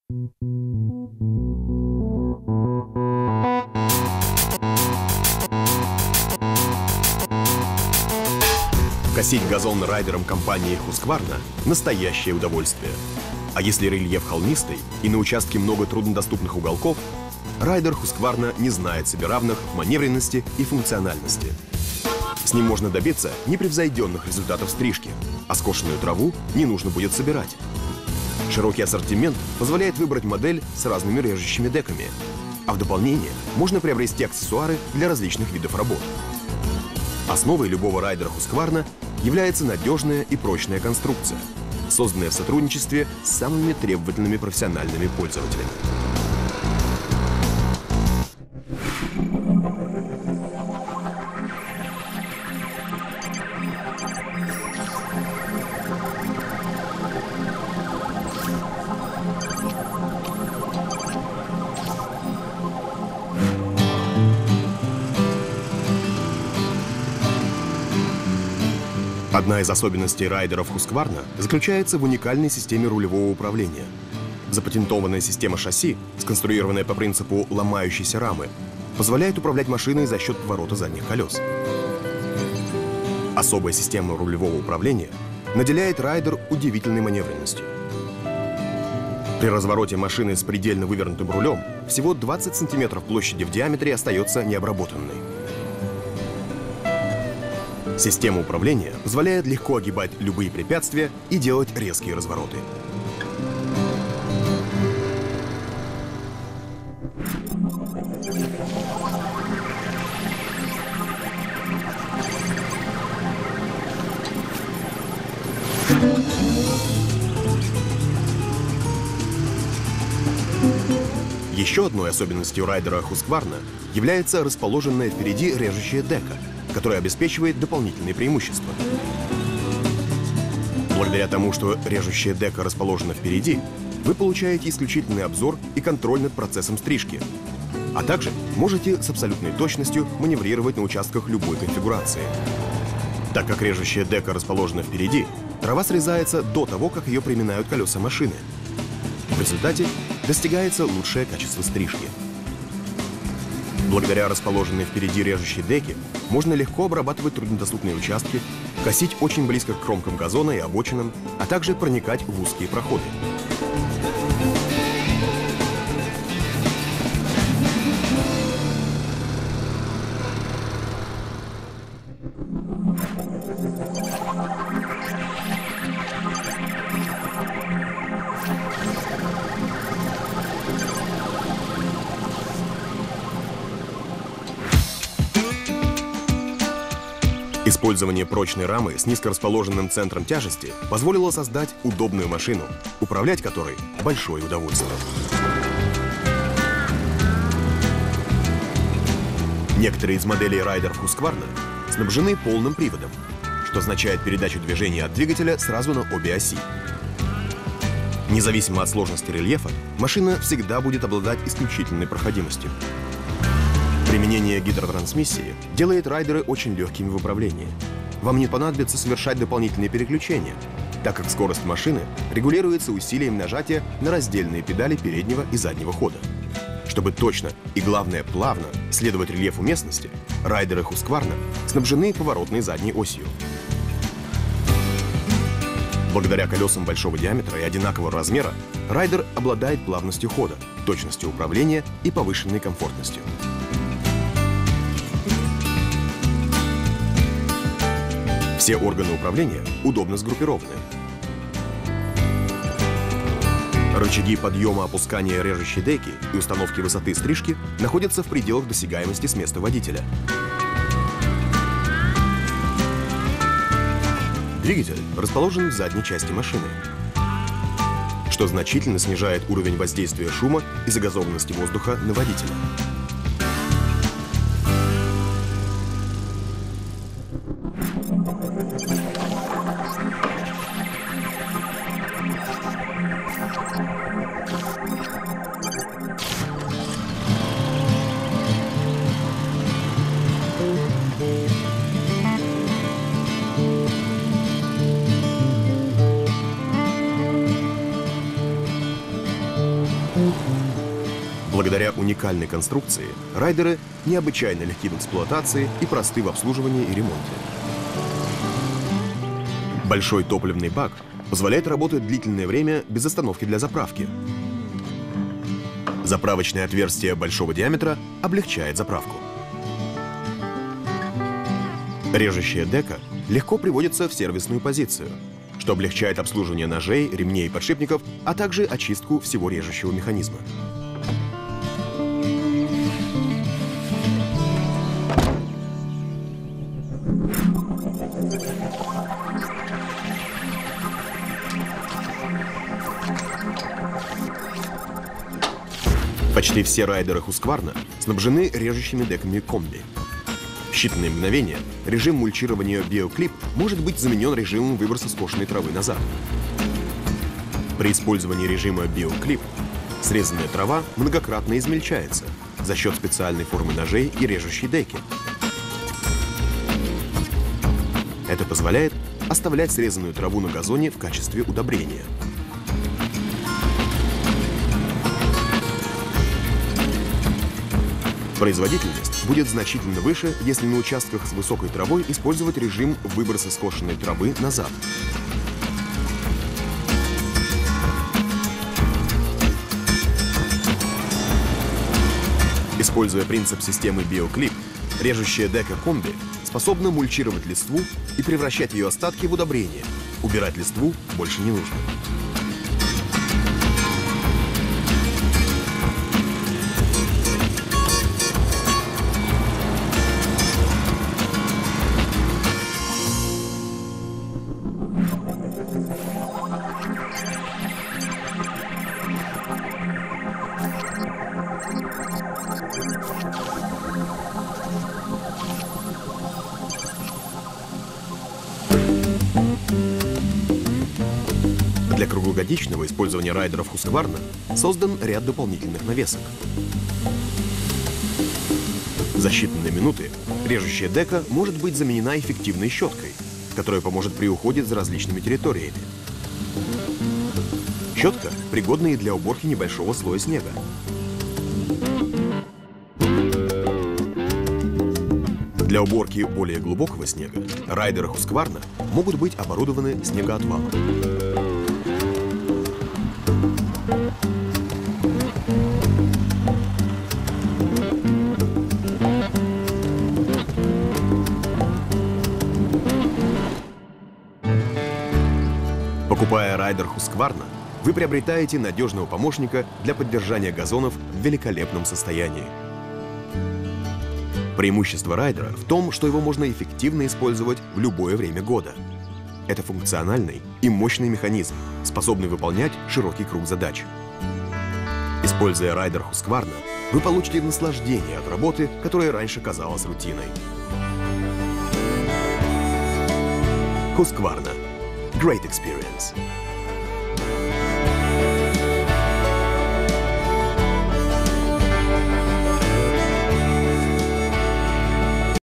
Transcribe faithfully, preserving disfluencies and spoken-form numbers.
Косить газон райдером компании Husqvarna – настоящее удовольствие. А если рельеф холмистый и на участке много труднодоступных уголков, райдер Husqvarna не знает себе равных в маневренности и функциональности. С ним можно добиться непревзойденных результатов стрижки, а скошенную траву не нужно будет собирать. Широкий ассортимент позволяет выбрать модель с разными режущими деками, а в дополнение можно приобрести аксессуары для различных видов работ. Основой любого райдера Husqvarna является надежная и прочная конструкция, созданная в сотрудничестве с самыми требовательными профессиональными пользователями. Одна из особенностей райдеров Husqvarna заключается в уникальной системе рулевого управления. Запатентованная система шасси, сконструированная по принципу ломающейся рамы, позволяет управлять машиной за счет поворота задних колес. Особая система рулевого управления наделяет райдер удивительной маневренностью. При развороте машины с предельно вывернутым рулем всего двадцать сантиметров площади в диаметре остается необработанной. Система управления позволяет легко огибать любые препятствия и делать резкие развороты. Еще одной особенностью райдера Husqvarna является расположенная впереди режущая дека, которая обеспечивает дополнительные преимущества. Благодаря тому, что режущая дека расположена впереди, вы получаете исключительный обзор и контроль над процессом стрижки, а также можете с абсолютной точностью маневрировать на участках любой конфигурации. Так как режущая дека расположена впереди, трава срезается до того, как ее приминают колеса машины. В результате достигается лучшее качество стрижки. Благодаря расположенной впереди режущей деке можно легко обрабатывать труднодоступные участки, косить очень близко к кромкам газона и обочинам, а также проникать в узкие проходы. Использование прочной рамы с низко расположенным центром тяжести позволило создать удобную машину, управлять которой – большое удовольствие. Некоторые из моделей райдеров Husqvarna снабжены полным приводом, что означает передачу движения от двигателя сразу на обе оси. Независимо от сложности рельефа, машина всегда будет обладать исключительной проходимостью. Применение гидротрансмиссии делает райдеры очень легкими в управлении. Вам не понадобится совершать дополнительные переключения, так как скорость машины регулируется усилием нажатия на раздельные педали переднего и заднего хода. Чтобы точно и, главное, плавно следовать рельефу местности, райдеры Husqvarna снабжены поворотной задней осью. Благодаря колесам большого диаметра и одинакового размера, райдер обладает плавностью хода, точностью управления и повышенной комфортностью. Все органы управления удобно сгруппированы. Рычаги подъема, опускания режущей деки и установки высоты стрижки находятся в пределах досягаемости с места водителя. Двигатель расположен в задней части машины, что значительно снижает уровень воздействия шума и загазованности воздуха на водителя. Благодаря уникальной конструкции райдеры необычайно легки в эксплуатации и просты в обслуживании и ремонте. Большой топливный бак позволяет работать длительное время без остановки для заправки. Заправочное отверстие большого диаметра облегчает заправку. Режущая дека легко приводится в сервисную позицию, что облегчает обслуживание ножей, ремней и подшипников, а также очистку всего режущего механизма. Почти все райдеры Husqvarna снабжены режущими деками комби. В считанные мгновения режим мульчирования BioClip может быть заменен режимом выброса скошенной травы назад. При использовании режима BioClip срезанная трава многократно измельчается за счет специальной формы ножей и режущей деки. Это позволяет оставлять срезанную траву на газоне в качестве удобрения. Производительность будет значительно выше, если на участках с высокой травой использовать режим выброса скошенной травы назад. Используя принцип системы BioClip, режущая дека комби способна мульчировать листву и превращать ее остатки в удобрение. Убирать листву больше не нужно. Для круглогодичного использования райдеров Husqvarna создан ряд дополнительных навесок. За считанные минуты режущая дека может быть заменена эффективной щеткой, которая поможет при уходе за различными территориями. Щетка пригодна и для уборки небольшого слоя снега. Для уборки более глубокого снега райдеры Husqvarna могут быть оборудованы снегоотвалом. Покупая райдер Husqvarna, вы приобретаете надежного помощника для поддержания газонов в великолепном состоянии. Преимущество райдера в том, что его можно эффективно использовать в любое время года. Это функциональный и мощный механизм, способный выполнять широкий круг задач. Используя райдер Husqvarna, вы получите наслаждение от работы, которая раньше казалась рутиной. Husqvarna. Great experience.